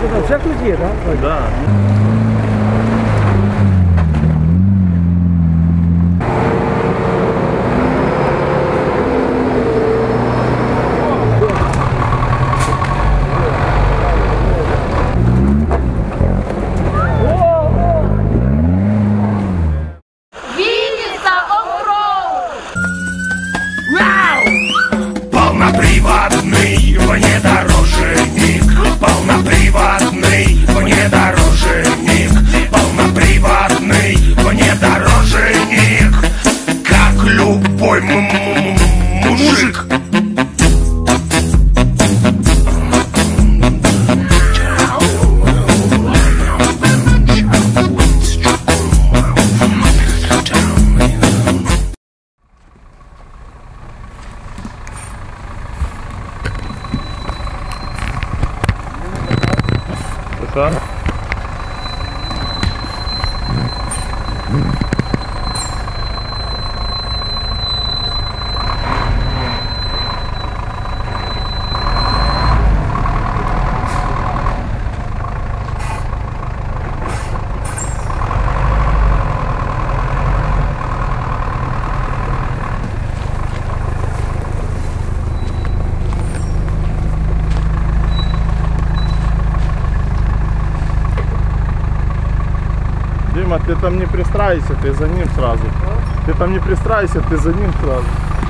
Це тут є, так? Так. Полноприводный внедорожник, полноприводный внедорожник, полноприводный внедорожник, как любой мужик. Що? Дима, ты там не пристраивайся, ты за ним сразу. Ты там не пристраивайся, ты за ним сразу.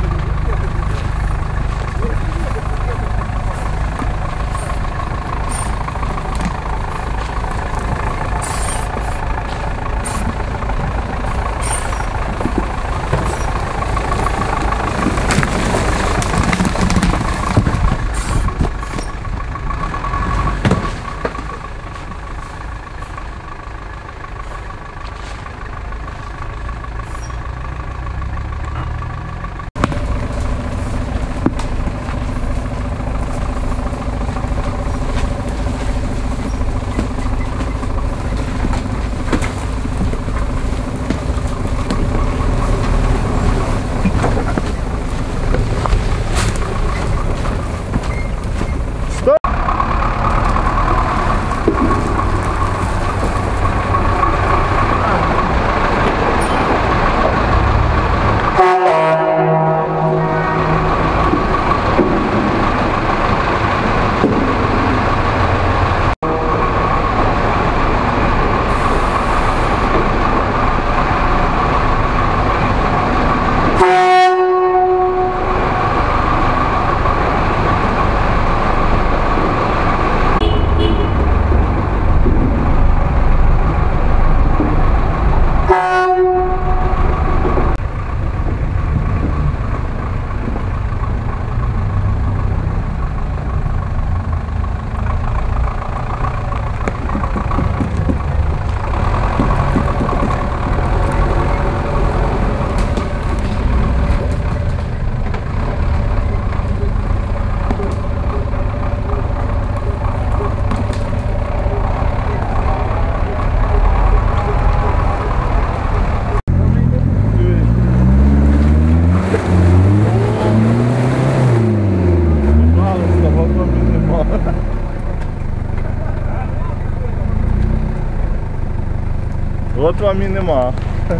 От вам і нема.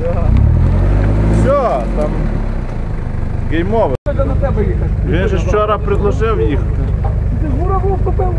Все, там геймове. Він же вчора предложив їхати. Ти ж Мураву втопив.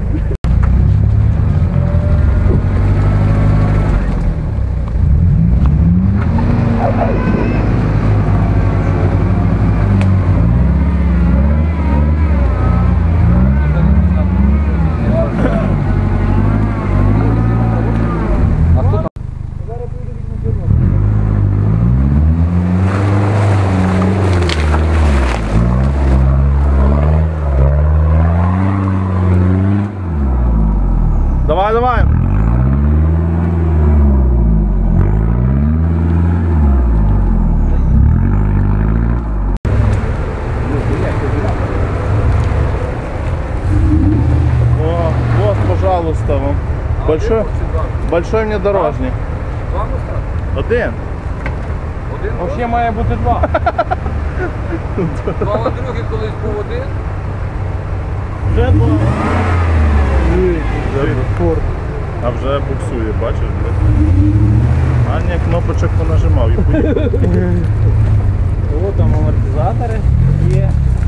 Давай, давай. О, вот, пожалуйста, вам. Большой внедорожник. Два моста? Один. Один? Ще має бути два. Ну, а другий колись був один. Вже два. Форд. А вже буксує, бачиш, блядь. А ні, кнопочок понажимав і поїхав. О, там амортизатори є.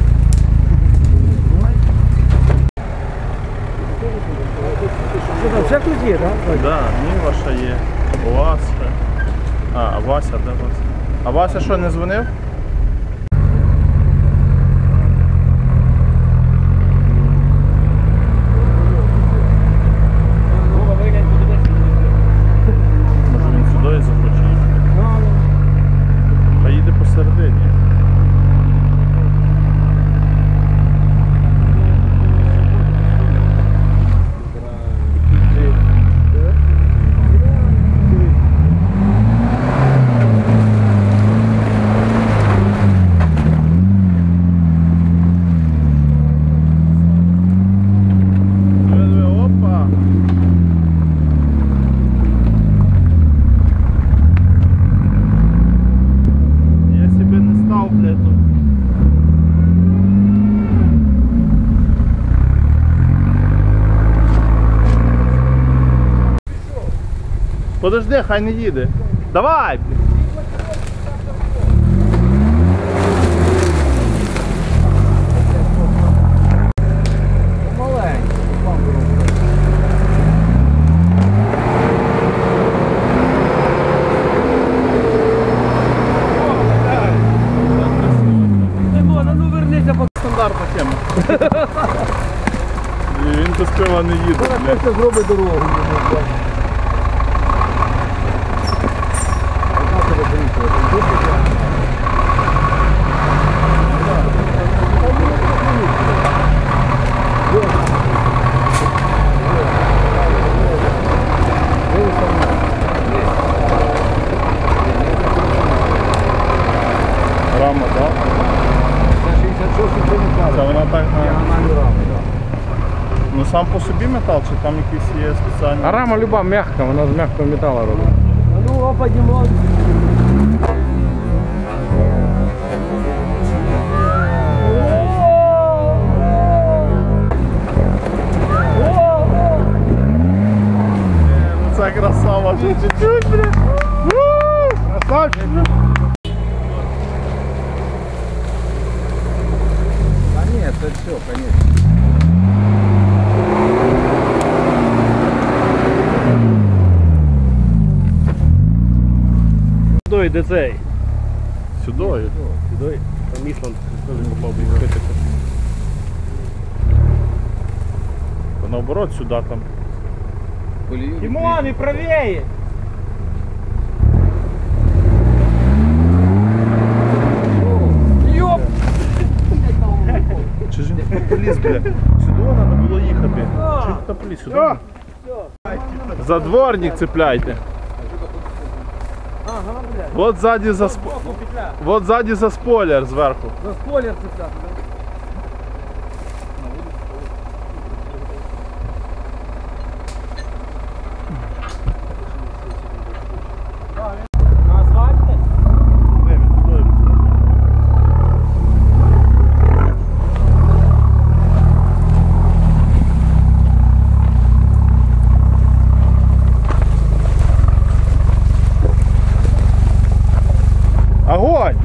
Що там, ще хтось є, так? Да, Ніва ще є. УАЗ ще. А Вася, де Вася? А Вася що, не дзвонив? Може він сюди захоче їхати? Та їде посередині. Опа! Я себе не став, блядь, тут. Подожди, хай не їде. Давай! Ну вернися, поки Стандартна тема. І він без пива не їде, блядь. це зробить дорогу. Рама, так? Це вона так. Ну сам по собі метал, чи там якийсь є спеціальний? А рама люба м'яка, вона з м'якого металу робить. Ну, опа, Дімон. Ну це красава, ще чуть-чуть, блядь. Красавчик. А ні, це все, конечно. Сюди, де цей? Сюди. Сюди. Там Ісланд теж попав би відкрити. Та наоборот, сюди там. Дімон, і правіє! Йоп! Чи ж він поліз, блядь? Сюди треба було їхати. Чи він туди поліз? Сюди? Задворник цепляйте. Ага, блядь. Вот сзади за Петля. Вот сзади за спойлер зверху. За спойлер цепляти. На асфальті? Не, він туди. Огонь!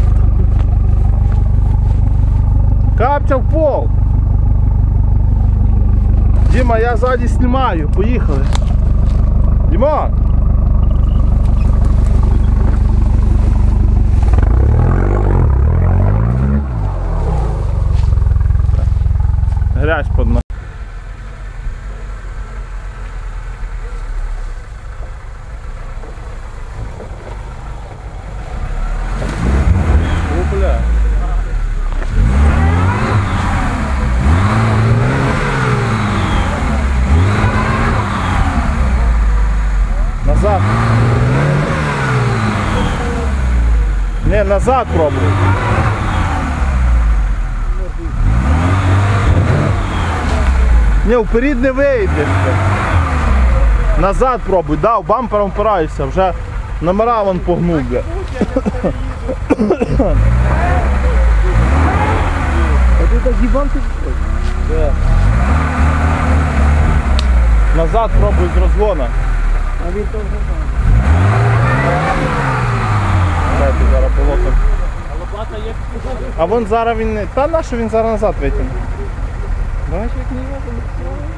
Капця в пол! Дима, я сзади снимаю, поїхали. Дима! Грязь под ногами. О, бля. Назад. Не, назад пробуй. Не, вперед не вийдеш. Назад пробуй, да, бампером впираєшся, вже номера вон погнув, бля. А ти так їбан ти? Да. Назад пробуй з розгона. А він то вже там. Дайте зараз болото. А лопата є. А вон зараз він не... Та нащо він зараз назад витягне? Бачиш, як не робить.